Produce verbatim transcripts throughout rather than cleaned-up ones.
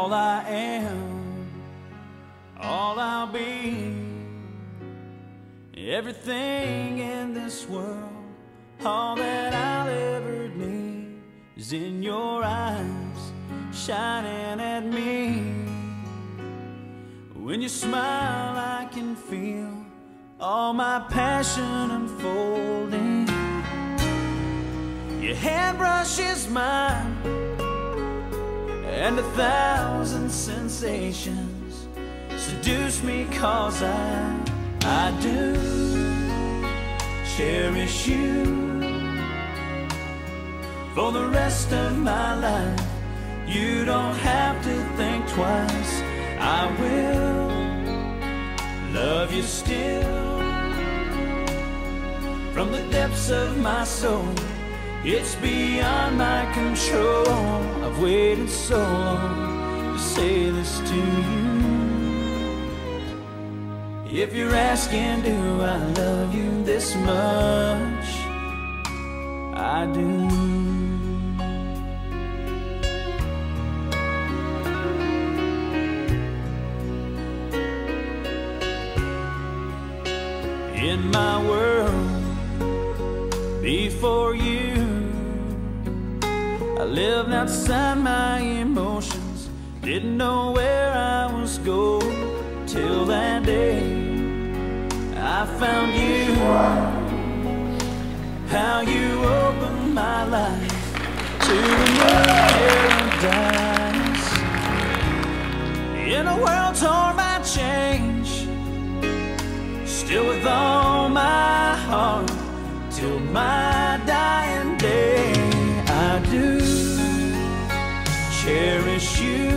all I am, all I'll be. Everything in this world, all that I'll ever need is in your eyes, shining at me. When you smile, I can feel all my passion unfolding. Your hand brushes mine, and a thousand sensations seduce me, 'cause I, I do cherish you. For the rest of my life, you don't have to think twice. I will love you still. From the depths of my soul, it's beyond my control. I've waited so long to say this to you. If you're asking, do I love you this much? I do. In my world, before you, I lived outside my emotions, didn't know where I was going, till that day I found you. How you opened my life to a new paradise. In a world torn by change, still with all my heart, till my dying day, I do cherish you.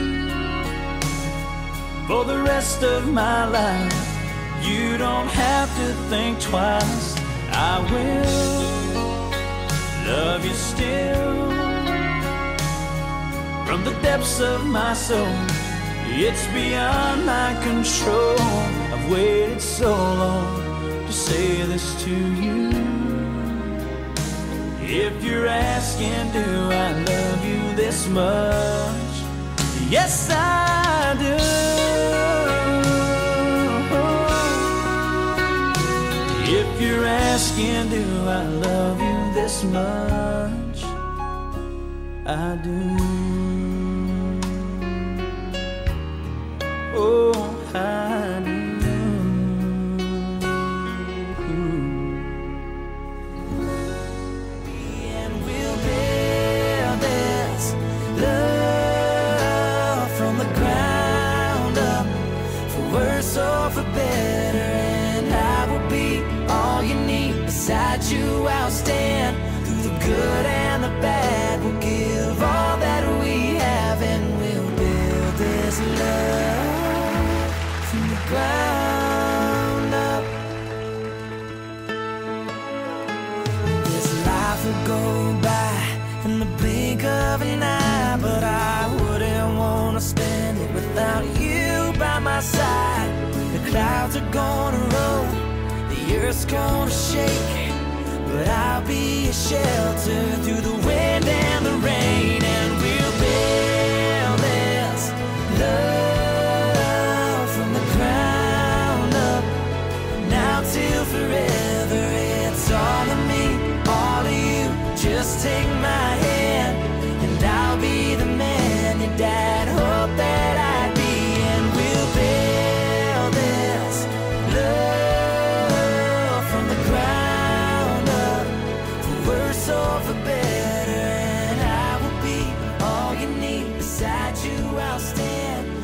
For the rest of my life, you don't have to think twice. I will love you still. From the depths of my soul, it's beyond my control. I've waited so long to say this to you. If you're asking, do I love you this much? Yes, I do. If you're asking, do I love you this much? I do. Oh, I do. And we'll build this love from the ground up, for worse or for better. And I will be all you need. Beside you, I'll stand through the good and the bad. We'll give all that we have, and we'll build this love from the ground up. This life will go by in the blink of an eye, but I wouldn't want to spend it without you by my side. The clouds are gonna roll, the earth's gonna shake, but I'll be a shelter through the wind and the rain. And we'll build this love from the ground up, now till forever. It's all of me, all of you. Just take my hand, and I'll be the man your dad hoped that I'd be. And we'll build this love from the ground up, for worse or for better. And I will be all you need. Beside you, I'll stand